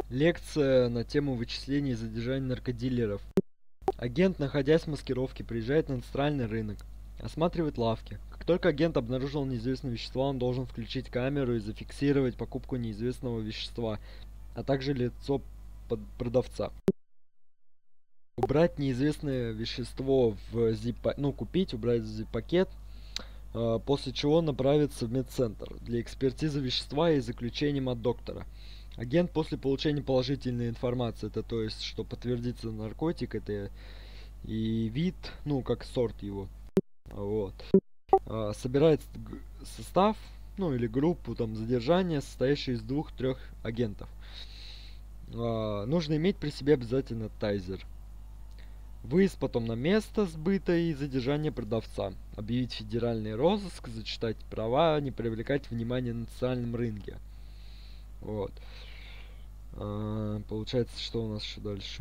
Лекция на тему вычисления и задержания наркодилеров. Агент, находясь в маскировке, приезжает на индустриальный рынок, осматривает лавки. Как только агент обнаружил неизвестное вещество, он должен включить камеру и зафиксировать покупку неизвестного вещества, а также лицо продавца. Убрать неизвестное вещество в zip, ну, купить, убрать в zip-пакет, после чего направиться в медцентр для экспертизы вещества и заключением от доктора. Агент после получения положительной информации, это то есть, что подтвердится наркотик, это и вид, ну, как сорт его, вот, собирает состав, ну, или группу там задержания, состоящую из 2-3 агентов. Нужно иметь при себе обязательно тайзер. Выезд потом на место сбыта и задержание продавца. Объявить федеральный розыск, зачитать права, не привлекать внимание на национальном рынке. Вот. Получается, что у нас еще дальше?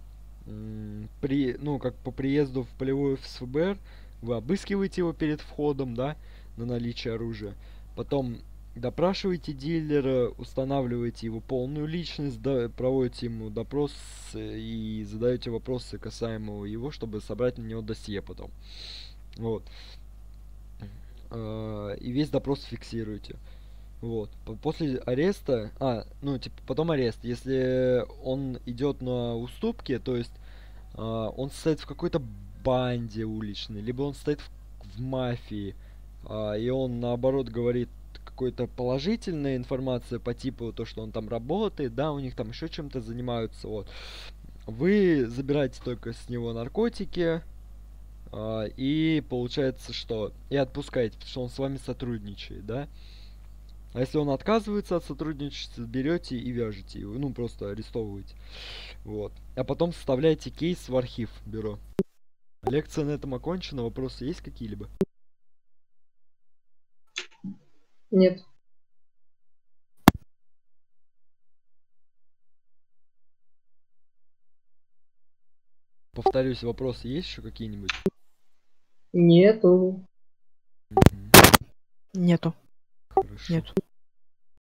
Ну, как по приезду в полевой офис ФБР, вы обыскиваете его перед входом, да, на наличие оружия. Потом допрашиваете дилера, устанавливаете его полную личность, да, проводите ему допрос и задаете вопросы касаемо его, чтобы собрать на него досье потом. Вот. И весь допрос фиксируете. Вот. После ареста, ну, типа, потом арест. Если он идет на уступки, то есть он состоит в какой-то банде уличной, либо он стоит в мафии, и он наоборот говорит какой-то положительная информация по типу то, что он там работает, да, у них там еще чем-то занимаются, вот. Вы забираете только с него наркотики, и получается что? И отпускаете, потому что он с вами сотрудничает, да? А если он отказывается от сотрудничества, берете и вяжете его, ну просто арестовываете. Вот. А потом составляете кейс в архив бюро. Лекция на этом окончена. Вопросы есть какие-либо? Нет. Повторюсь, вопросы есть еще какие-нибудь? Нету. Мгм. Нету. Хорошо. Нет.